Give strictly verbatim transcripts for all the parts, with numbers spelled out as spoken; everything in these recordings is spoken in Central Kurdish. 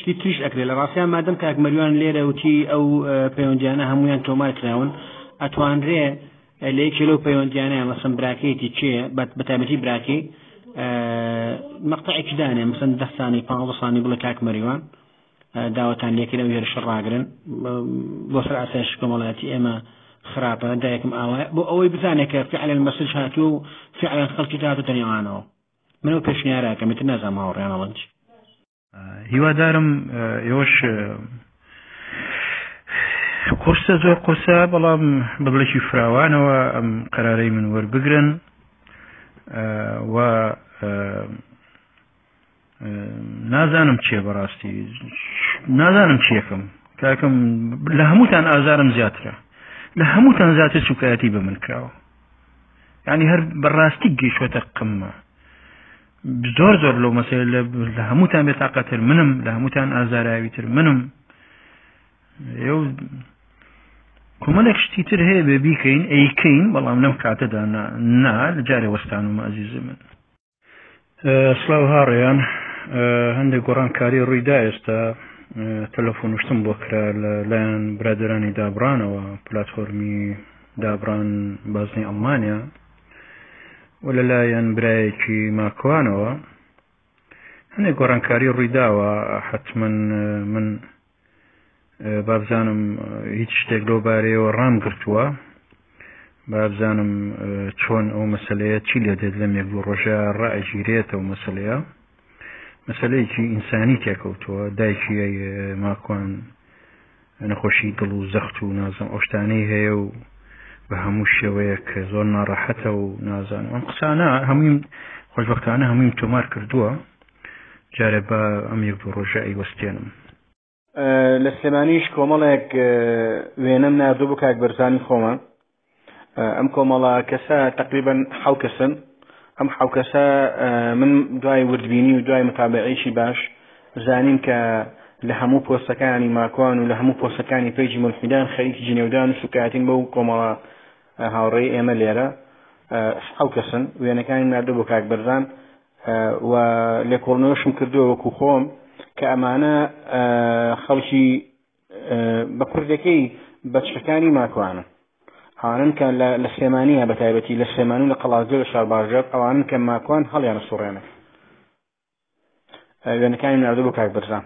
شتی تریش ئەکرێت لە ڕاستیان مادەم کاک مەریوان لێرە وتی ئەو پەیوەندیانە هەمویان تۆمار کراون ئەتوانرێ لە یەکێ لەو پەیوەندیانەیە مەسەڵەن براکەیەتی چێە بەتایبەتی براکەی مەقطعێکی دانێ مەسەڵەن دە سانی پانزە سانی بڵێ کاک مەریوان داوەتان لێکرد ئەو هێرش ڕاگرن بۆ سەر ئاسایش کۆمەڵایەتی ئێمە خراپە دایکم ئاوایە بۆ ئەوەی بزانێت کە فعلا مەسج هاتووە و فعلا خەڵکی هاتووە تەنێوانەوە منەوە پێشنیارەکەم تر نازانم هاوڕێیان ئەڵەنج هیوادارم ئێوەش قورسە زۆر قورسە بەڵام بەڵێکی فراوانەوە ئەم قەرارەی من وەربگرن و نازانم چێ بەڕاستی نازانم چێکم کاکەم لە هەمووتان ئازارم زیاترە لە هەمووتان زیاتر سوکایەتی بە من کراوە یعنی هەر بەڕاستی گەیشتووەتە قممە زۆر زۆر لەو مەسەلە لە هەمووتان بێتاقەتر منم لە هەمووتان ئازاراویتر منم ئێو کۆمەڵێک شتی تر هەیە بێ بیکەین ئەیکەین بەڵام لەم کاتەدا نا لە جارێ وەستانم ئازیزە من سڵاو هاڕێیان هەندێک گۆڕانکاری ڕوویدا ئێستا تەلەفۆن وشتم بۆ کرا لەلایەن برادرانی دابڕانەوە پلاتفۆرمی دابڕان بازنەی ئەڵمانیا و لەلایەن برایەکی ماکوانەوە هەندێک گۆڕانکاری ڕوویداوە حتمما من بابزانم هیچ شتێک لەو بارەیەوە ڕام گرتووە بابزانم چۆن ئەو مەسەلەیە چی لێ دێت لەم یەک دوو ڕۆژە ڕائەگیرێتەوە مەسەلەیە مەسەلەیەکی ئینسانی تێکەوتووە دایکی ماکوان نەخۆشی دڵ و زەخت و نازم ئەو شتانەی هەیە و بە هەموو شێوەیەک زۆر ناڕەحەتە و نازانم ئەم قسانە هەمووی خۆشبەختانە هەمووی تۆمار کردووە جارێ بە ئەم یەک دوو ڕۆژە ئەیوەستێنم لە سلێمانیش کۆمەڵێک وێنەم نردوو بۆ کاک بەرزانی خۆمان ئەم کۆمەڵە کەسە تقریبا حەو کەسن ئەم حەو کەسە من دوای وردبینی و دوای متابعەیەکی باش زانیم کە لە هەموو پۆستەکانی ماکوان و لە هەموو پۆستەکانی پێیجی مولحیدان خەریکی جنێودان و سوکاتین بەو کۆمەڵە هاوڕێی ئێمە لێرە حەو کەسن وێنەکانی نردوو بۆ کاک بەرزان و لێکۆڵنەوەشم کردووە وەکو خۆم کە ئەمانە خەڵکی بە کوردەکەی بەچەکانی ماکوانن ئەوانن کە لە سلێمانیە بە تایبەتی لە سلێمانی و لە قەڵازگە لە شارباژێر ئەوانن کە ماکوان هەڵیانە سوڕێنە وێنەکانی نردوو بۆ کاک بەرزان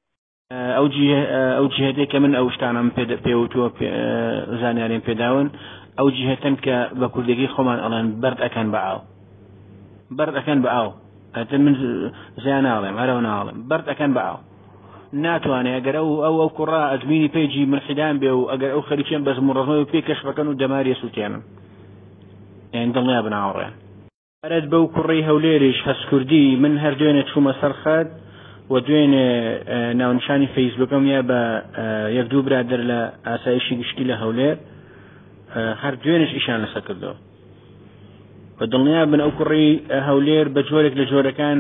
ئەو جهێتێک کە من ئەو شتانم پێوتووە زانیاریان پێداون ئەو جهێتن کە بە کوردەکەی خۆمان ئەڵێن بەرد ئەکەن بە ئاو بەرد ئەکەن بە ئاو ئەتر من زیان ناڵێم هەرەوە ناڵێم بەرد ئەکەن بە ئاو ناتوانێت ئەگەر ئەو ئەو ئەو کوڕا ئەزمینی پێیجی ملحیدان بێ و ئەگەر ئەو خەریکیان بە زمڕەزمەوە پێ کەشفەکەن و دەماریە سووتێنن یان دڵنیا بن هاوڕێن ئەرەت بەو کوڕی هەولێریش هەست کوردی من هەر دوێنێ چوومە سەر خەت و دوێنێ ناونشانی فەیسبووکەم یا بە یەک دوو برادر لە ئاسایشی گشتی لە هەولێر هەر دوێنش ئیشان لەسەر کردەوە بە دڵنیا بن ئەو کوڕی هەولێر بە جۆرێک لە جۆرەکان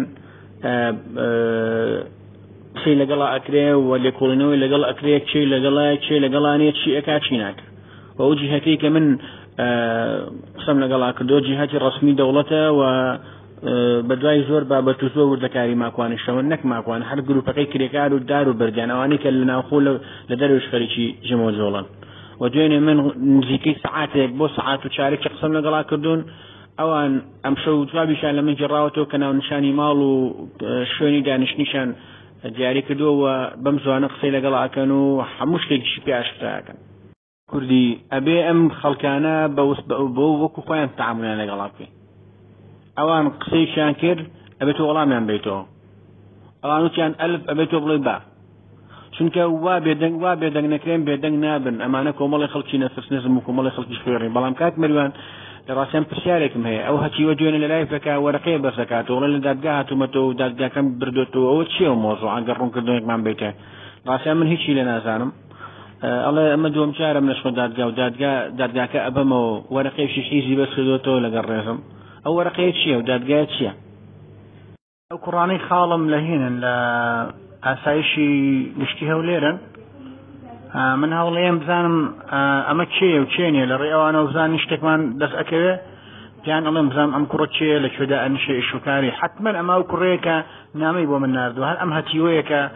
چی لەگەڵا ئەکرێ و لێکۆڵینەوەی لەگەڵ ئەکرێ چی لەگەڵا چی لەگەڵانێت چی ئەکا چی ناکە و ئەو جیهەتەی کە من قسەم لەگەڵا کردۆ جیهەتی ڕسمی دەوڵەتە و بە دوای زۆر بابەت و زۆر وردەکاری ماکوانیشەوە نەک ماکوان هەر گروپەکەی کرێکار و دار و بەردیان ئەوانەی کە لە ناوخۆ لە دەروێش خەریکی ژمۆ جۆڵن و دوێنێ من نزیکەی سەعاتێک بۆ سەعات و چارێک قسەم لەگەڵا کردوون ئەوان ئەم شەو جوابیشان لە من جێڕاوەتەوە کە ناونشانی ماڵ و شوێنی دانیشتنیشان دیاری کردووە بەم زوانە قسەی لەگەڵ ئاکەن و هەموو شتێکیشی پێ ئاشکراکەن کوردی ئەبێ ئەم خەڵکانە بۆ وەکو خۆیان تەعاملیان لەگەڵا بکەین ئەوان قسەیشیان کرد ئەبێت وەڵامیان بێتەوە ئەوان وتیان ئەلف ئەبێتەوە بڵێ با چونکە وا بێدەنگ وا بێدەنگ نەکرێن بێدەنگ نابن ئەمانە کۆمەڵی خەڵکی نەفس نزم و کۆمەڵی خەڵکی خوێڕین بەڵام کات مەریوان لە ڕاستیان پرسیارێکم هەیە ئەو هەچیوە دوێنێ لە لای فەکە وەرەقەیە بەرزەکاتەوە وڵێ لە دادگا هاتوومەتەوە و دادگاکەم بردوێتەوە ئەوە چییە مۆزوع ئەگەر ڕوونکردنێکمان بێتە ڕاستیان من هیچی لێ نازانم ئەڵێ ئەمە دووەم جارم نەچمە دادگا و دادگا دادگاکە ئەبەمەوە وەرەقەیەکی حیزبی بەس کردوێتەوە لەگەڵ ڕێزم ئەو وەرەقەیە چییە و دادگایە چییە ئەو کوڕانەی خاڵم لە هینن لە ئاسایشی گشتی هەولێرن من هەوڵەیەم بزانم ئەمە کێیە و چێنیە لە ڕێ ئەوانە بزانین شتێکمان دەست ئەکەوێ پیان ئەڵێم بزانم ئەم کوڕە چێە لەکوێدا ئەنشە ئیشوکاری حتمما ئەمە ئەو کوڕەیە کە نامەی بۆ من ناردووە هەر ئەم هەتیوەیە کە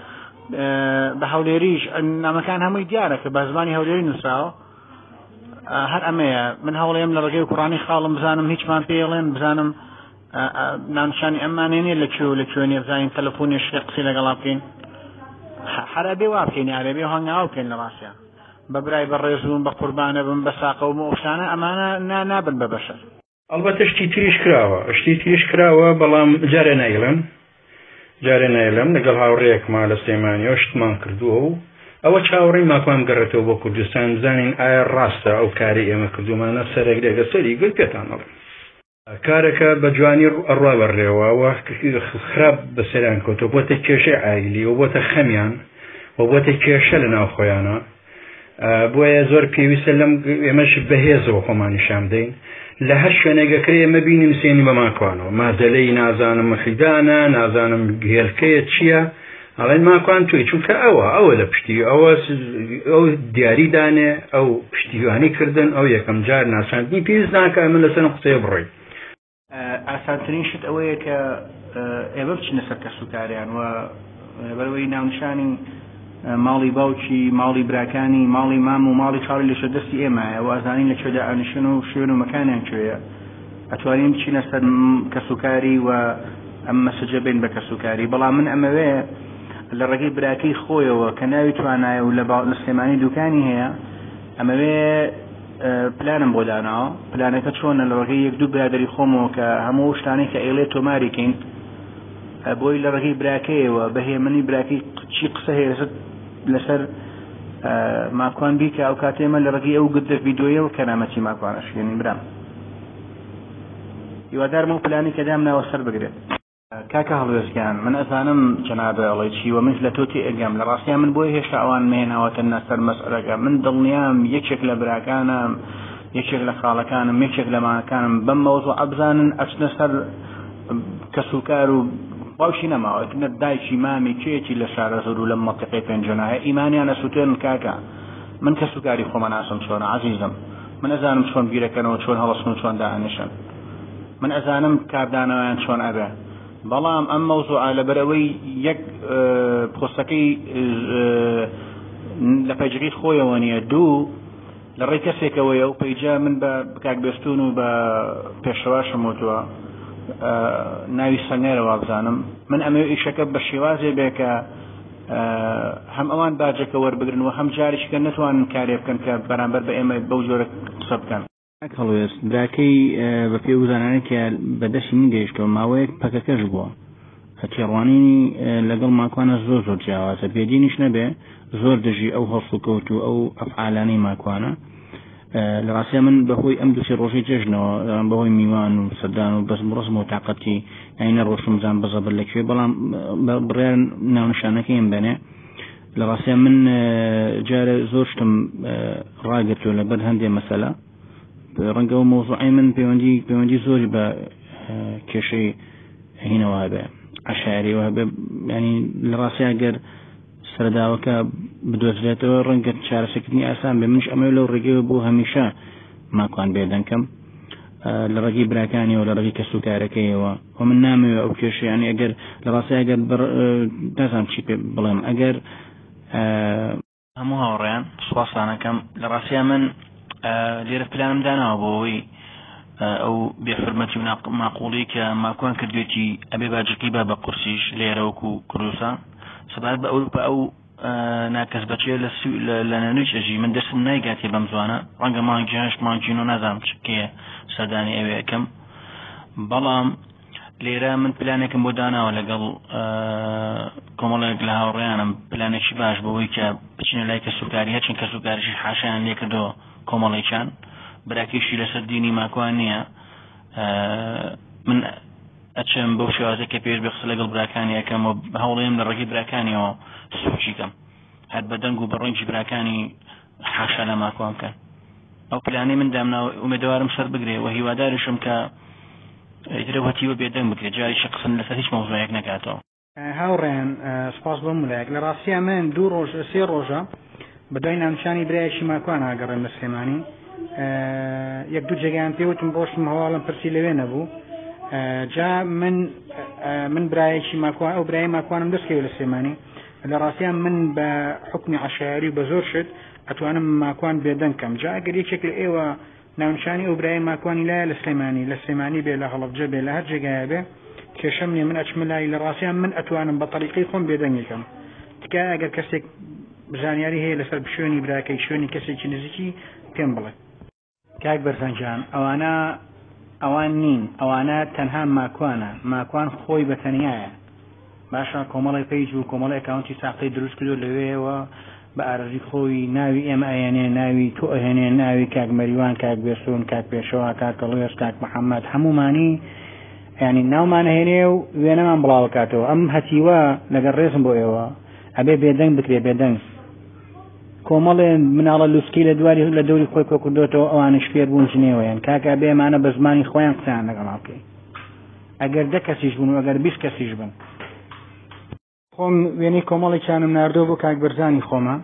بە هەولێریش نامەکان هەمووی دیارە کە بە زمانی هەولێری نووسراوە هەر ئەمەیە من هەوڵێم لە ڕێگەی قورآنی خاڵم بزانم هیچمان پێڵێن بزانم ناونشانی ئەمانێنێ لەکوێ و لەکوێنێ بزانین تەلەفۆنی شێ قسەی لەگەڵا بکەین حەرەبێ وا بکەین یارەبێ هەنگاو بکەین لە ڕاستیان بە برای بەڕێز بوون بە قوربانە بن بە ساقە و مۆشانە ئەمانە نابن بە بەشەر ئەلبەتە شتی تریش کراوە شتی تریش کراوە بەڵام جارێ نایڵم جارێ نایڵم لەگەڵ هاوڕێیەکما لە سلێمانیەوە شتمان کردووە و ئەوە چاوەڕێی ماکوام گەڕێتەوە بۆ کوردستان بزانین ئایا ڕاستە ئەو کاری ئێمە کردومانە سەرێک لێگە سەری گوێ پێتان دەڵێم کارەکە بە جوانی ئەڕوا بەڕێوە و خراپ بەسەریان کەوتەوە بۆتە کێشەی عایلی و بۆتە خەمیان و بۆتە کێشە لە ناو خۆیانە بۆیە زۆر پێویستە لەم ئێمەش بەهێزەوە خۆمانیشان بدەین لە هەر شوێنێگەکەی ئێمە بینیم سێنی بە ماکوانەوە مادەلەی نازانم مەخیدانە نازانم هێلکەیە چییە ئەڵێن ماکوان توی چونکە ئەوە ئەوە لە پشتی ئەوە ئەو دیاریدانێ ئەو پشتیوانی کردن ئەو یەکەم جار ناساندنی پێویست ناکە من لەسەر قسەیە بڕۆی ئاسانترین شت ئەوەیە کە ئێوە بچنە سەر کەسوکاریان و بەرەوەی ناونشانی ماڵی باوکی ماڵی براکانی ماڵی مام و ماڵی چاڵی لەشە دەستی ئێمە و ئازانین لە کوێدا ئانیشن و شوێن و مەکانیان کوێیە ئەتوانین بچینە سەر کەسوکاری و ئەم مەسەجە بین بە کەسوکاری بەڵام من ئەمەوێ لە ڕێگەی براکەی خۆیەوە کە ناوی توانایە و لە سلێمانی دوکانی هەیە ئەمەوێ پلانم بۆ داناوە پلانەکە چۆنە لە ڕێگەی یەک دوو برادری خۆمەوە کە هەموو شتانەی کە ئێڵێ تۆماریکەین بۆی لە ڕێگەی براکەیەوە بەهێمنی براکەی چی قسە هەیە لەسەر ماکوان بیکە ئەو کاتێمە لە ڕێگەی ئەو گردە ڤیدۆیە و کەنامەتی ماکوانەشێنی برام هیوادارم ئەو پلانی کە دام ناوە سەر بگرێت کاکە هەڵوێزگیان من ئەزانم جەنابە ئەڵێ چی و منش لە تۆتی ئەگەم لە ڕاستیان من بۆی هێشتا ئەوان مێناوەتە نەسەر مەسئلەکە من دڵنیام یەکێک لە براکانم یەکێک لە خاڵەکانم یەکێک لە ماکانم بەم مەوزوع ئەبزانن ئەچنە سەر کەسوکار و باوشی نەماوەتنە دایکی مامی کێکی لە شارە زۆر و لە مەنتیقەی پێنجەنایە ئیمانیان ئەسووتێن کاکە من کەسوکاری خۆمە ناسم چۆنە عەزیزم من ئەزانم چۆن بیرەکەنەوە چۆن هەڵەسن و چۆن دائەنیشن من ئەزانم کاردانەوەیان چۆن ئەبێ بەڵام ئەم مەوزوعە لەبەرەوەی یەک پۆستەکەی لە پەیجەکەی خۆیەوە نییە دوو لە ڕێی کەسێکەوەیە و پەیجە من بە کاک بێستون و بە پێشەواشم وتووە ناوی سەنێرەوە بزانم من ئەمە ئیشەکە بە شێوازێ بێ کە هەم ئەوان باجەکە وەربگرن و هەم جاریشکە نەتوانن کارێ بکەن کە بەرامبەر بە ئێمە بەو جۆرە قسە بکەن هەڵوێست براکەی بە پێ وزانانە کە بەدەستی من گەیشتەوە ماوەیەک پەکەکەش بووە هەتێڕوانینی لەگەڵ ماکوانە زۆر زۆر جیاوازە بێدینیش نەبێ زۆر دژی ئەو هەڵس و کەوت و ئەو ئەفعالانەی ماکوانە لە ڕاستیە من بەهۆی ئەم دووسێ ڕۆژەی جێژنەوە بەهۆی میوان و سەردان و بەس ڕسم و تااقەتی ئەینە ڕۆشتم زان بەزەبەر لەکوێ بەڵام بڕیار ناونشانەکەیم بنێ لە ڕاستیە من جارە زۆر شتم ڕاگرتووە لەبەر هەندێک مەسەلە ڕەنگە و مۆزوعی من پەیوەندی پەیوەندی زۆری بە کێشەی هینەوە هەبێ عەشایریەوە هەبێ ینی لە ڕاستیە گەر سەرداوەکە بدۆزرێتەوە ڕەنگە چارەسەکردنی ئاسان بێ منش ئەمە لەو ڕێگەوە بۆ هەمیشە ماکوان بێدەنکەم لە ڕێگەی براکانیەوە لە ڕێگەی کەسوکارەکەیەوە و من نامەوێ ئەو کێشەیانی ئەگەر لە ڕاستیە ئەگەر نازانم چی پێ بڵێم ئەگەر هەموو هاوڕێیان سوپاسانەکەم لە ڕاستیە من لێرە پلانم داناوە بۆەوەی ئەو بێحرمەتی و ماقوڵی کە ماکوان کردوێتی ئەبێ باجەکەی با بە قورسیش لێرە وەکو کوردستان سەبارەت بە ئەو بە ئەو ناکەس بەچێ لە نەنووی ئەژی من دەستم نایگاتێ بەم زوانە ڕەنگە مانگی هەشت مانگین و نازانم چکێ سەردانی ئەوێ یەکەم بەڵام لێرە من پلانێکم بۆ داناوە لەگەڵ کۆمەڵێک لە هاوڕێیانم پلانێکی باش بەوەی کە بچینە لای کەسوکاری هەرچەند کەسوکاریشی حاشایان لێکردەوە کۆمەڵێکیان براکێشی لەسەر دینی ماکوان نییە من ئەچم بەو شێوازە کە پێش بەخس لەگەڵ براکانی یەکەم و هەوڵێم لە ڕێگەی براکانیەوە سوچیکەم هەر بەدەنگ و بەڕۆنجی براکانی حاشا لە ماکوان بکەن ئەو پلانەی من دامناوە ئومێدەوارم سەر بگرێ و هیواداریشم کە درەوەتیوە بێدەنگ بکرێت جاری شقسن لەسەر هیچ مەوزوعێک نەکاتەوە هاوڕێن سپاس بۆ مولایەک لە ڕاستیە من دوو ڕۆژ سێ ڕۆژە بەدوای ناونشانی برایەکی ماکوان ئاگەڕێم لە سلێمانی یەک دوو جێگەیان پێوتم ڕۆشتم هەواڵم پرسی لەوێ نەبوو جا من من برایەکی ماکوان ئەو برای ماکوانم دەستکەوێت لە سلێمانی لە ڕاستیان من بە حکمی عشاری و بە زۆر شت ئەتوانم ماکوان بێدەنکەم جا ئەگەر یەکێک لە ئێوە ناونشانی ئەو برای ماکوانی لایە لە سلێمانی لە سلێمانی بێ لە هەڵەبجە بێ لە هەر جێگایە بێ کێشەم نیە من ئەچمە لای لە ڕاستیان من ئەتوانم بە طریقەی خۆم بێدەنگێکم تکایە ئەگەر کەسێک زانیاری هەیە لەسەر شوێنی براکەی شوێنی کەسێکی نزیکی پێم بڵێ. کاک بەرزەنجان ئەوانە ئەوان نین ئەوانە تەنها ماکوانە ماکوان خۆی بەتەنیایە باشە کۆمەڵی پێیج و کۆمەڵی ئەکاونتی ساقەی دروست کردو لەوێەوە بە ئارەزی خۆی ناوی ئێمە ئەیەنێ ناوی تۆ ئەهێنێ ناوی کاک مەریوان کاک بێسون کاک پێشەوە کاک کەڵوێس کاک محەممەد هەمومانی ینی ناومان هێنێ و وێنەمان بڵاوکاتەوە ئەم هەتیوە لەگەڵ ڕێزم بۆ ئێوە ئەبێ بێدەنگ بکرێ بێدەنگ کۆمەڵێ مناڵە لوسکی لە دواری لە دەوری خۆی کۆ کردوێتەوە ئەوانش فێر بوون جنێوەیان کاکە بێمانە بە زمانی خۆیان قسەیان لەگەڵ بکەین ئەگەر دە کەسیش بوون و ئەگەر بیست کەسیش بن. خۆم وێنەی کۆمەڵی چانم ناردۆ بۆ کاک بەرزانی خۆمە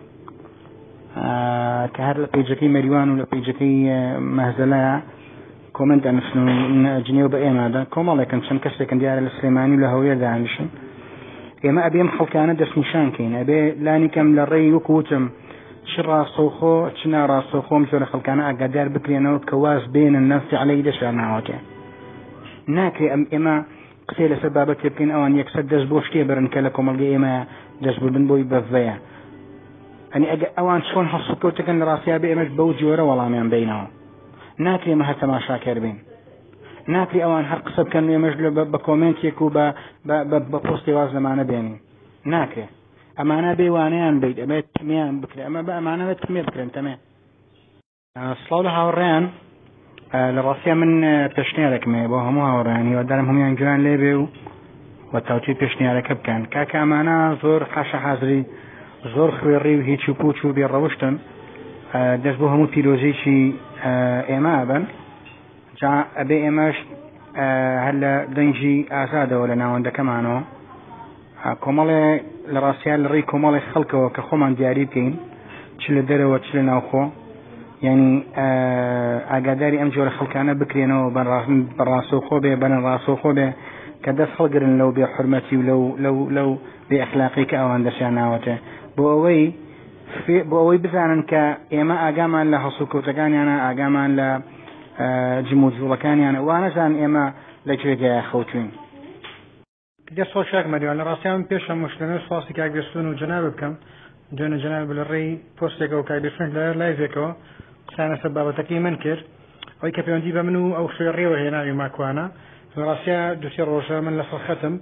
کە هەر لە پێیجەکەی مەریوان و لە پێیجەکەی مەهزەلەیە کۆمنت ئەنووسن و جنێو بە ئێمادا کۆمەڵێکن چەند کەسێکن دیارە لە سلێمانی و لە هەویە دانیشن ئێمە ئەبێم خەڵکانە دەستنیشانکەین ئەبێ لانیکەم لە ڕێی وەکوتم چ ڕاستەوخۆ چ ناڕاستەوخۆم جۆرە خەڵکانە ئاگادار بکرێنەوە کە واز بێنن نەفسی عەلەیهی دەشیان ناوەکە ناکرێ ئەم ئێمە قسەی لەسەر بابەتێ بکەین ئەوان یەکسەر دەست بۆ شتێ برن کە لە کۆمەڵگەی ئێمە دەستبردن بۆی بەڤەیە ئەنی ئەگە ئەوان چۆن هەڵسوکەوتەکەن لە ڕاستیا بێ ئێمەش بەو جۆرە وەڵامیان بینەوە ناکرێ ئێمە هەر تەماشاکەر بین ناکرێ ئەوان هەر قسە بکەن ئێمەش بە کۆمنتێک و بە پۆستی واز لەمانە بێنین ناکرێ ئەمانە بێوانەیان بیت ئەبێت تمیان بکرێ ئەمە بە ئەمانەوێت تمێ بکرێن تەمێ. سڵاو لە هاوڕێیان لە ڕاستیە من پێشنیارێکمێ بۆ هەموو هاوڕێیان هیوادارم هەمویان گوێیان لێ بێ و وە تاوتی پێشنیارەکە بکەن کاکە ئەمانە زۆر حاشە حازری زۆر خوێڕی و هیچ و پوچ و بێڕەوشتن دەست بۆ هەموو پیرۆزێکی ئێمە ئەبن جا ئەبێ ئێمەش هەر لە دەنجی ئازادەوە لە ناوەندەکەمانەوە کۆمەڵێ لە ڕاستیان لە ڕێی کۆمەڵی خەڵکەوە کە خۆمان دیاری بکەین چ لە دەرەوە چ لە ناوخۆ ینی ئاگاداری ئەم جۆرە خەڵکانە بکرێنەوە بەڕاستەوخۆ بێ بەنە ڕاستەوخۆ بێ کە دەست هەڵگرن لەو بێ حورمەتی و لەو لەو بێ ئەخلاقی کە ئەوان دەستیان ناوەتێ بۆ ئەوەی بۆ ئەوەی بزانن کە ئێمە ئاگامان لە هەڵسوکەوتەکانیانە ئاگامان لە جموجوڵەکانیانە وانەزان ئێمە لە گوێگایە خەوتوین. دەست خۆش کاک مەریوان لە ڕاستیان پێشە مشتێنە سواسی کاک بێسون و جەناب بکەم دوێنە جەناب لە ڕێی پۆستێکەوە و کاک بێسون لە لایڤێکەوە قسانە سەر بابەتەکەی من کرد ئەوەی کە پەیوەندی بە من و ئەو خوێڕێوە هێناوی ماکوانە لە ڕاستیە دووسێ ڕۆژە من لە سەرخەتم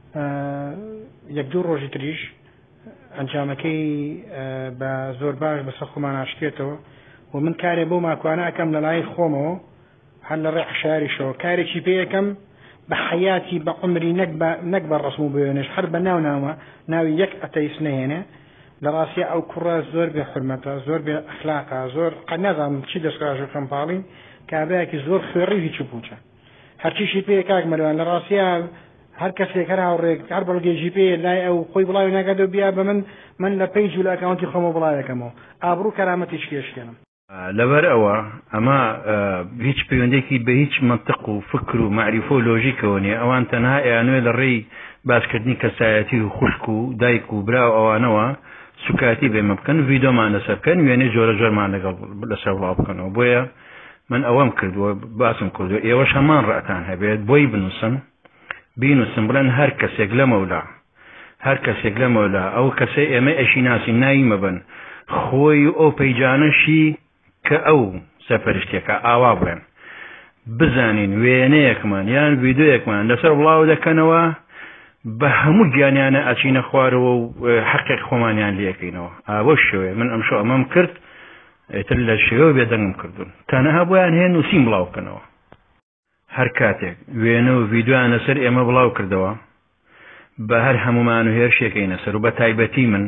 یەک دوو ڕۆژی تریش ئەنجامەکەی بە زۆر باش بەسەر خۆمان ئاشتێتەوە و من کارێ بۆ ماکوانە ئەەکەم لە لای خۆمەوە هەر لە ڕێ عشاریشەوە کارێکی پێ یەکەم بە حیاتی بە عمری نەک بە ڕسم و بوێنش هەر بە ناو ناوە ناوی یەک ئەتەیس نهێنێ لە ڕاستیە ئەو کوڕە زۆر بێ حورمەتە زۆر بێ ئەخلاقە زۆر قەت نازانم چی دەستکراژ و خەمپاڵی کابراایەکی زۆر خوێڕی هیچ و پوچە هەرچیشی پێ کاک مەریوان لە ڕاستیە هەر کەسێک هەر هاوڕێک هەر بەڵگێژی پێ لای ئەو خۆی بڵاوی ناکاتەوە بیا بە من من لە پەیج و لە ئەکاونتی خۆمە بڵاوەکەمەوە ئابڕوو کەرامەتیش کێشکێنم لەبەر ئەوە ئەمە هیچ پەیوەندێکی بە هیچ منطق و فکر و معریفە و لۆژیکەوە نیە ئەوان تەنها ئەیانوێ لە ڕێی باسکردنی کەسایەتی و خوشک و دایک و برا و ئەوانەوە سوکاتی بێمە بکەن ڤیدۆمان لەسەر بکەن وێنێ جۆرە جۆرمان لەگەڵ لەسەر وڵاو بکەنەوە بۆیە من ئەوەم کردووە باسم کردو ئێوەش هەمان ڕەتان هەبێت بۆی بنووسن بینوسن بڵێن هەر کەسێک لە مەولا هەر کەسێک لە مەولا ئەو کەسەی ئێمە ئەشی ناسی نایی مەبن خۆی ئەو پەیجانەشی کە ئەو سەرپەرشتێکە ئاوا بڵێن بزانین وێنەیەکمان یان ڤیدۆیەکمان لەسەر بڵاو دەکەنەوە بە هەموو گیانیانە ئەچینە خوارەوە و حەقێک خۆمانیان لێەکەینەوە ئاوە شێوێ من ئەم شو ئەمەم کرد ئێتر لە شێوە بێدەنگم کردوون تەنەها بۆیان هێن نووسین بڵاو بکەنەوە هەر کاتێک وێنە و ڤیدۆیان لەسەر ئێمە بڵاو کردەوە بە هەر هەمومان و هێرشێکەینە سەر و بە تایبەتی من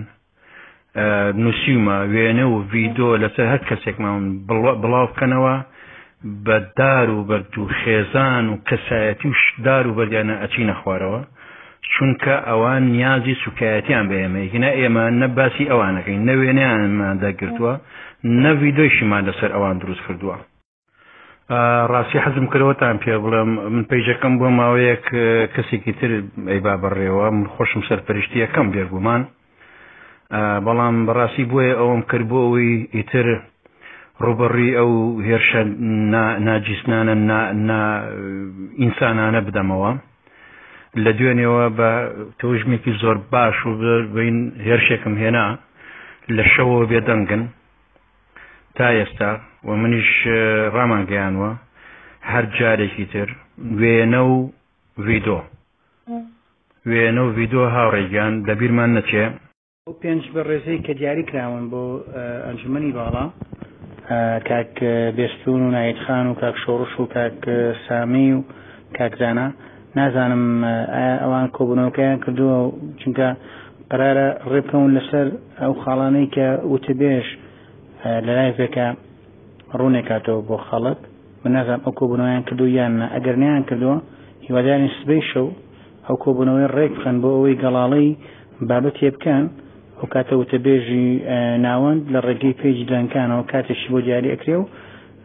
نووسیمە وێنە و ڤیدۆ لەسەر هەر کەسێکمان بڵاو بکەنەوە بە دار و بەرد و خێزان و کەسایەتی و دار و بەردیانە ئەچینە خوارەوە چونکە ئەوان نیازی سوکایەتیان بە ئێمە هینا ئێمە نە باسی ئەوانەکەین نە وێنەیانمان دەگرتووە نە ڤیدۆیشیمان لەسەر ئەوان دروست کردووە. ڕاستی حەزم کردەوەتان پێ بڵێم من پەیجەکەم بۆ ماوەیەک کەسێکی تر ئەی با بەڕێوە من خۆشم سەرپەرشتی یەکەم بێربوومان بەڵام بەڕاستی بۆیە ئەوم کرد بۆ ئەوەی ئیتر ڕوبەڕی ئەو هێرشە ناجیسنانە ئینسانانە بدەمەوە لە دوێنێەوە بە تەوژمێکی زۆر باش و بین هێرشێکم هێنا لە شەوەوە بێدەنگن تا ئێستا و منیش ڕامانگەیانوە هەر جارێکی تر وێنە و ڤیدۆ وێنە و ڤیدۆ هاوڕێگیان لەبیرمان نەچێ ئەو پێنج بەڕێزەی کە دیاری کراون بۆ ئەنجومەنی باڵا کاک بێستون و نایەتخان و کاک شۆڕش و کاک سامی و کاکزانە نازانم ئایا ئەوان کۆبوونەوەکەیان کردووە چونکە قرارە ڕێبکەون لەسەر ئەو خاڵانەی کە وتەبێژ لە لایڤێکە ڕوونێکاتەوە بۆ خەڵک من نازانم ئەو کۆبوونەوەیان کردو یاننا ئەگەر نیان کردووە هیوادارین سبەی شەو ئەو کۆبوونەوەی ڕێک بخەن بۆ ئەوەی گەڵاڵەی بابەت هێبکەن ئەو کاتە وتەبێژی ناوەند لە ڕێگەی پێیجی دڵنکانەوە کاتێکی بۆ دیاری ئەکرێ و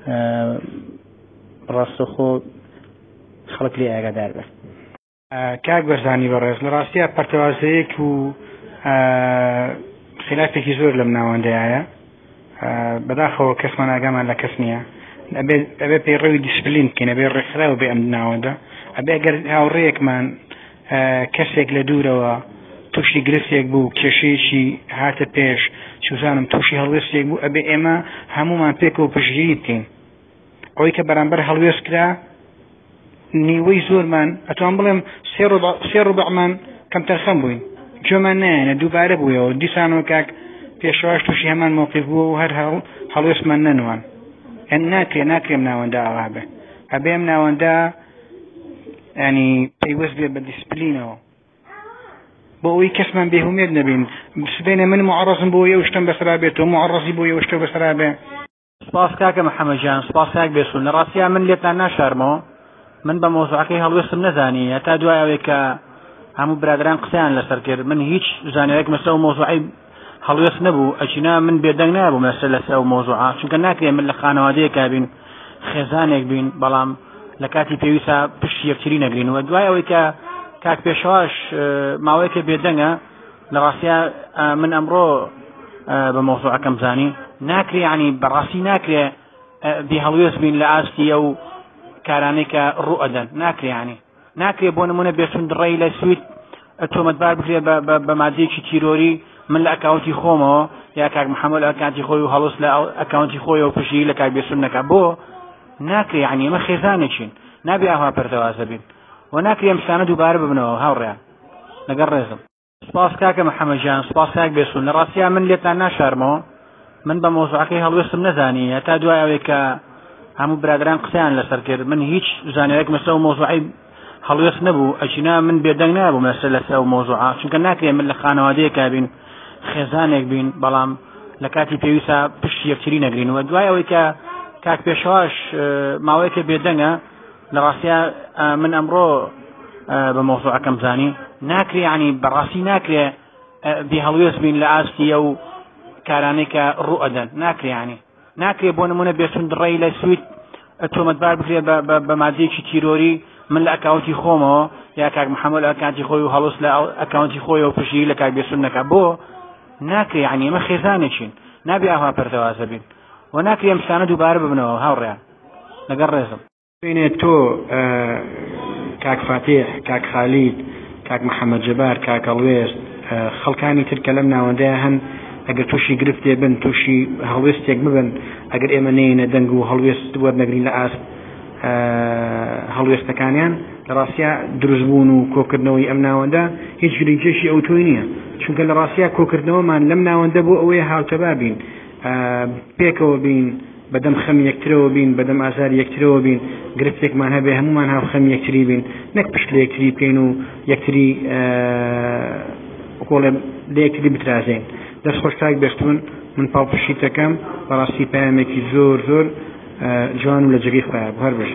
ڕاستەخۆ خەڵک لێ ئاگادار بێت. کاک بەرزانی بەڕێز لە ڕاستیە پەرتەوازەیەک و خلافێکی زۆر لەم ناوەندەیە بەداخەوە کەسمان ئاگامان لە کەس نییە ئەبێ پێی ڕێوی دیسپلین بکەین ئەبێ ڕێکخراوە بێ ئەم ناوەندە ئەبێ ئەگەر هاوڕێیەکمان کەسێک لە دوورەوە تووشی گرفتێک بوو کێشەیەکی هاتە پێش چوزانم تووشی هەڵوێستێک بوو ئەبێ ئێمە هەمومان پێکەوە پشگیری بکەین ئەوەی کە بەرامبەر هەڵوێست کرا نیوەی زۆرمان ئەتوان بڵێم سێ ڕوبەعمان کەم تەرخەم بووین گوێمان نایەنە دووبارە بوویەوە دیسانەوە کاک پێشەواش تووشی هەمان مووقیف بووە و هەر هەڵوێستمان نەنوان ئەن ناکرێ ناکرێم ناوەندە ئاوا بێ ئەبێ ئەم ناوەندە ینی پەیوەست بێ بە دیسپلینەوە بۆ ئەوەی کەسمان بێهومێت نەبین سبێنێ من معڕەزم بۆ یەو شتم بەسرا بێتەوە معڕەزی بۆ یەو شتە بەسرا بێ. سپاس کاکە محەممەدجان سپاس کاک بێسوون لە ڕاستیە من لێتان ناشارمەوە من بە مۆزوعەکەی هەڵوێستم نەزانی هەتا دوای ئەوەی کە هەموو برادران قسەیان لەسەر کرد من هیچ زانایەک مەسە و مۆزوعی هەڵوێست نەبوو ئەچینا من بێدەنگ نابوو مەسە لەسەر ئەو مۆزوعە چونکە ناکرێت من لە خانەوادەیەکا بین خێزانێک بین بەڵام لە کاتی پێویستە پشت یەکتری نەگرینەوە دوای ئەوەی کە کاک پێشەواش ماوەیەکە بێدەنگە لە ڕاستیە من ئەمڕۆ بە مۆزوعەکەم زانی ناکرێ ینی بەڕاستی ناکرێ بێ هەڵوێست بین لە ئاستی ئەو کارانەی کە ڕوو ئەدەن ناکرێ ینی ناکرێ بۆ نمونە بێچون دڕێی لە سویت تۆمەتبار بکرێ بە مادەیەکی تیرۆری من لە ئەکاونتی خۆمەوە یا کاک محەممەد ئەکانتی خۆی و هەڵوست لە ئەکاونتی خۆی و پشتی لە کاک بێسون نەکە بۆ ناکرێ ینی ئەمە خێزانێکین نابێ ئاوا پەرتەوازە بین و ناکرێ ئەم شتانە دووبارە ببنەوە هاوڕێیان لەگەڵ ڕێزم. سپاس کاکە محەممەدجان سپاس کاک بێسوون لە ڕاستیە من لێتان ناشارمەوە من بە مۆزوعەکەی هەڵوێستم نەزانی هەتا دوای ئەوەی کە هەموو برادران قسەیان لەسەر کرد من هیچ زانایەک مەسە و مۆزوعی هەڵوێست نەبوو ئەچینا من بێدەنگ نابوو مەسە لەسەر ئەو مۆزوعە چونکە ناکرێت من لە خانەوادەیەکا بین خێزانێک بین بەڵام لە کاتی پێویستە پشت یەکتری نەگرینەوە دوای ئەوەی کە کاک پێشەواش ماوەیەکە بێدەنگە لە ڕاستیە من ئەمڕۆ بە مۆزوعەکەم زانی ناکرێ ینی بەڕاستی ناکرێ بێ هەڵوێست بین لە ئاستی ئەو کارانەی کە ڕوو ئەدەن ناکرێ ینی ناکرێ بۆ نمونە بێچون دڕێی لە سویت تۆمەتبار بکرێ بە مادەیەکی تیرۆری من لە ئەکاونتی خۆمەوە یا کاک محەممەد ئەکانتی خۆی و هەڵوست لە ئەکاونتی خۆی و پشتی لە کاک بێسون نەکە بۆ ناکرێ ینی ئەمە خێزانێکین نابێ ئاوا پەرتەوازە بین و ناکرێ ئەم شتانە دووبارە ببنەوە هاوڕێیان لەگەڵ ڕێزم. بینێت تۆ کاک فاتیح کاک خالید کاک محەممەد جەبار کاک هەڵوێست خەڵکانی تر کە لەم ناوەندەیە هەن ئەگەر تووشی گرفتێ بن تووشی هەڵوێستێک ببن ئەگەر ئێمە نێنە دەنگ و هەڵوێست وەرنەگرین لە ئاست هەڵوێستەکانیان لە ڕاستیە دروستبوون و کۆکردنەوەی ئەم ناوەندە هیچ گرنگجێشی ئەو تۆی نییە چونکە لە ڕاستیە کۆکردنەوەمان لەم ناوەندە بۆ ئەوەیە هاوتەبا بین پێکەوە بین بەدەم خەم یەکترەوە بین بەدەم ئازار یەکترەوە بین گرفتێکمان هەبێ هەمومان هاو خەم یەکتری بین نەک پشت لە یەکتری بکەین و یەکتری کۆڵێ لە یەکتری بترازێن. دەست خۆش کاک بێستون من پاڵپشیتەکەم بەڕاستی پامێکی زۆر زۆر جوان و لە جێگەی خۆیان هەر بژ.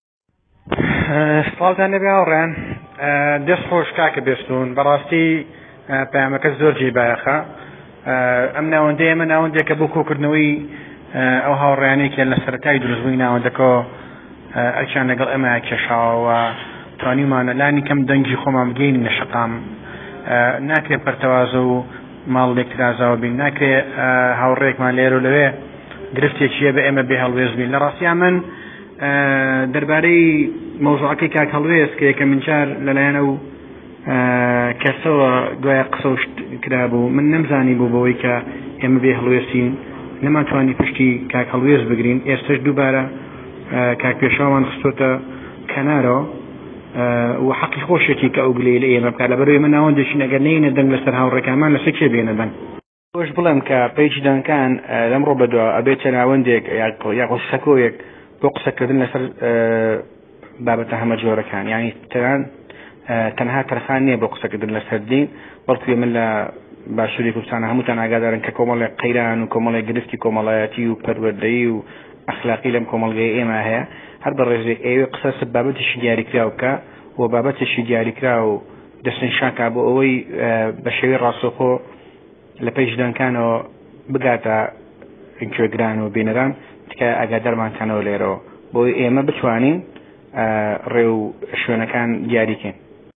سڵاتان لەبێ هاوڕێیان دەست خۆش کاکە بێستون بەڕاستی پامەکە زۆر جێبایەخە ئەم ناوەندەی ئەمە ناوەندێکە بۆ کۆکردنەوەی ئەو هاوڕێیانێکە لە سەرەتای دروستبووی ناوەندەکەەوە ئەلچیان لەگەڵ ئەمە کێشاوە توانیمانە لانی کەم دەنگی خۆمان بگەین لە شەقام ناکرێت پەرتەوازە و ماڵ لێکترازاوە بین ناکرێ هاوڕێکمان لێرە و لەوێ گرفتێکیە بە ئێمە بێ هەڵوێز بین لە ڕاستیان من دەربارەی مەوزوعەکەی کاک هەڵوێز کە یەکە منچار لەلایەنە و کەسەوە گوایە قسە کرابوو من نەمزانی بوو بەوەی کە ئێمە بێ هەڵوێستین نەماتوانی پشتی کاک هەڵوێز بگرین ئێستش دووبارە کاک پێشاوان خستۆتە کەنارەوە و حەقی خۆشێکی کە ئەو گلەی لە ئێمە بکات لەبەرەوەی من ناوەندێکی ئەگەر نەینە دەنگ لەسەر هاوڕێکامان لەسەر کێ بێنە دەنگ خۆش بڵێم کە پێیجی دەنگکان لەمڕۆ بەدووە ئەبێتە ناوەندێک یا قسەکۆیەک بۆ قسەکردن لەسەر بابەتە هەمە جۆرەکان یعنی تەنان تەنها تەرخان نییە بۆ قسەکردن لەسەر دین بەڵکوێ من لە باشووری کوردستانە هەمووتان ئاگادارن کە کۆمەڵێک قەیران و کۆمەڵێک گرفتی کۆمەڵایەتی و پەروەردەیی و ئەخلاقی لەم کۆمەڵگەی ئێمە هەیە هەر بە ڕێزێک ئێوە قسە بابەتێکی دیاریکرا بکە و بابەتێکی دیاریکرا و دەستنیشانکە بۆ ئەوەی بە شێوەی ڕاستەوخۆ لە پێش دەنگکانەوە بگاتە گوێگران و بینەران تکە ئاگادارمانکەنەوە لێرەوە بۆی ئێمە بتوانین ڕێ و شوێنەکان دیاریکەین.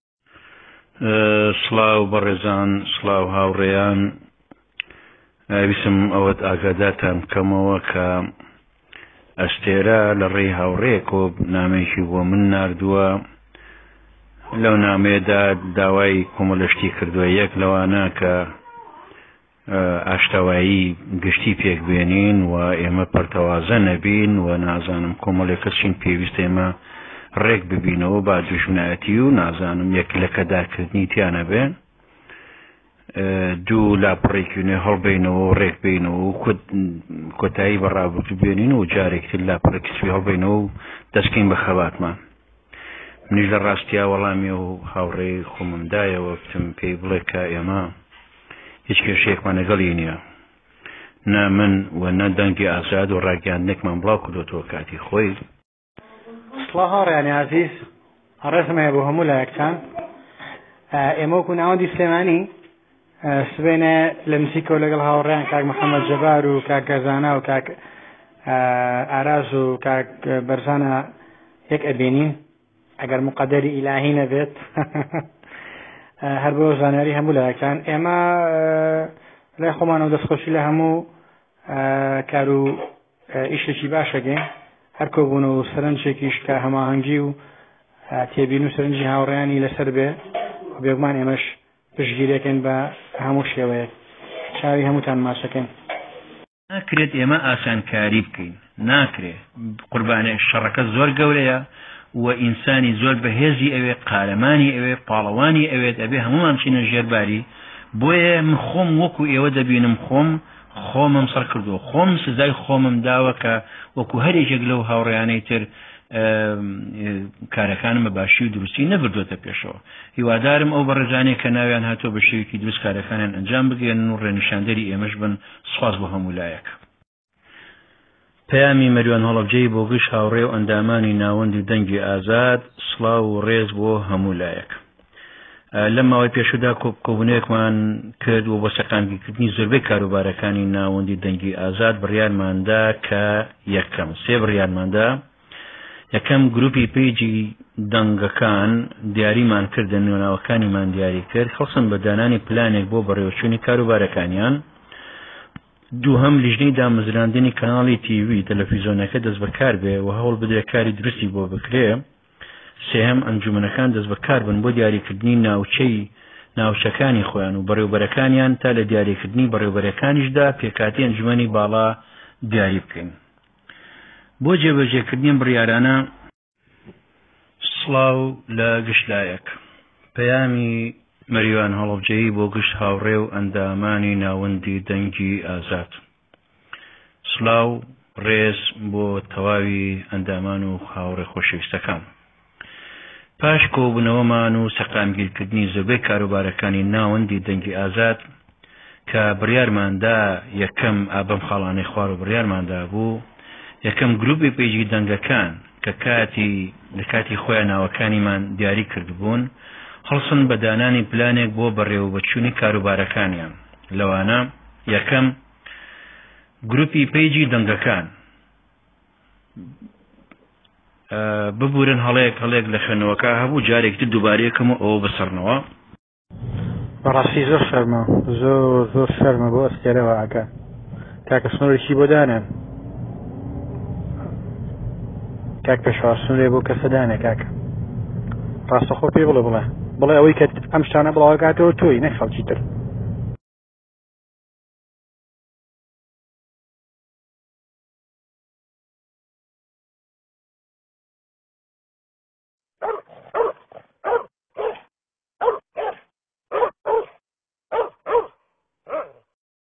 سڵاو بەڕێزان سڵاو هاوڕێیان ویسم ئەوەت ئاگادارتان بکەمەوە کە ئەستێرە لە ڕێی هاوڕێک و نامێکی بۆ من ناردووە لەو نامەیەدا داوای کۆمەلەشتی کردووە یەک لەوانە کە ئاشتەوایی گشتی پێک بێنین و ئێمە پەرتەوازە نەبین و نازانم کۆمەڵێک کەسین پێویستە ئێمە ڕێک ببینەوە با دوژمنایەتی و نازانم یەک لە کەدارکردنی تیانە بێن دوو لاپڕێکی نوێ هەڵبینەوە و ڕێک بینەوە و کۆتایی بەڕابردوو بێنین و جارێکتر لاپڕێکی هەڵبینەوە و دەستکەین بە خەباتمان. منیش لە ڕاستیا وەڵامی و هاوڕێی خۆممدایەوە بتم پێی بڵێ کە ئێمە هیچ کێشەیەکمان لەگەڵی نییە نا من و نە دەنگی ئازاد و ڕاگەاندنێکمان بڵاو کردوتەوە کاتی خۆی. سڵاو هاوڕێیانی عەزیز هەڕێزم هەیە بۆ هەموو لایەکتان ئێمە وەکو ناوەندی سلێمانی سبێنێ لە نزیکەوە لەگەڵ هاوڕێیان کاک محەممەد جەبار و کاک گەزانە و کاک ئاراز و کاک بەرزانە یەک ئەبینین ئەگەر مقەدەری ئیلاهی نەبێت هەر بۆ زانیاری هەموو لایەکان ئێمە لای خۆمانەوە دەستخۆشی لە هەموو کار و ئیشێکی باشەگەین هەر کۆبوون و سەرنجێکیش کە هەماهەنگی و تێبین و سەرنجی هاوڕێیانی لەسەر بێ و بێگومان ئێمەش پشتگیریەکەین بە هەموو شێوەیەک چاوی هەمووتان ماشەکەین. ناکرێت ئێمە ئاسانکاری بکەین ناکرێت قوربانە شەڕەکە زۆر گەورەیە و ئینسانی زۆر بەهێزی ئەوێ قارەمانی ئەوێ پاڵەوانی ئەوێت ئەبێ هەمومان چینە ژێرباری بۆیە من خۆم وەکو ئێوە دەبینم خۆم خۆمم سەر کردو خۆم سزای خۆمم داوە کە وەکو هەرێکێک لەو هاوڕێیانەی تر کارەکانم بە باشی و دروستی نەبردوتە پێشەوە هیوادارم ئەو بەڕێزانەیە کە ناویان هاتۆ بە شێوکی دروست کارەکانیان ئەنجام بگێنن و ڕێنیشاندەری ئێمەش بن. سوپاس بۆ هەموو لایەک. پەیامی مەریوان هەڵەبجەی بۆ گشت هاوڕێ و ئەندامانی ناوەندی دەنگی ئازاد سڵاو و ڕێز بۆ هەموو لایەک. لەم ماوەی پێشودا کۆبوونەیەکمان کرد و بۆ سەقامگیرکردنی زۆربەی کاروبارەکانی ناوەندی دەنگی ئازاد بڕیارماندا کە یەکەم سێ بڕیارماندا. یەکەم گروپی پیجی دەنگەکان دیاریمان کردن نێوناوەکانیمان دیاری کرد خەڵسن بە دانانی پلانێک بۆ بەڕێوەچوونی کاروبارەکانیان. دووهەم لیژنەی دامەزراندنی کەناڵی تیڤی تەلەڤیزۆنەکە دەست بەکار بێ و هەوڵ بدرێ کاری درستی بۆ بکرێ. سێهەم ئەنجومەنەکان دەست بەکار بن بۆ دیاریکردنی ناوچەی ناوچەکانی خۆیان و بەڕێوەبەرەکانیان تا لە دیاریکردنی بەڕێوەبەرەکانیشدا پێکاتی ئەنجومەنی باڵا دیاری بکەین. بۆ جێبەجێکردنی بڕیارانە سڵاو لە گشتلایەک. پەیامی مەریوان هەڵەبجەیی بۆ گشت هاوڕێ و ئەندامانی ناوەندی دەنگی ئازاد. سڵاو ڕێز بۆ تەواوی ئەندامان و هاوڕێ خۆشەویستەکان. پاش کۆبوونەوەمان و سەقامگیرکردنی زۆربەی کاروبارەکانی ناوەندی دەنگی ئازاد کە بڕیارماندا یەکەم ئابەم خاڵانەی خوار و بڕیارماندا بوو یەکەم گروپی پیجی دەنگەکان کە کاتی لە کاتی خۆیان ناوەکانیمان دیاری کردبوون هەڵسن بە دانانی پلانێک بۆ بەڕێوەبەرچوونی کاروبارەکانیان. لەوانە یەکەم گروپی پیجی دەنگەکان ببورن هەڵەیەک هەڵەیەک لە خوێنەوەکە هەبوو جارێکتر دووبارەیەکەم ئەوە بەسەرنەوە. بەڕاستی زۆر شەرمە زۆر زۆر شەرمە بۆ ئەستێرەوە ئاکە کاکە سنوورێکی بۆ دانێن کاک پێشوا سنوورێ بۆ کەسە دانێ کاکە ڕاستەخۆ پێ بڵێ بڵێ بڵێ ئەوەی کە ئەم شتانە بڵاوکاتەوە تۆی نەک خەڵکی تر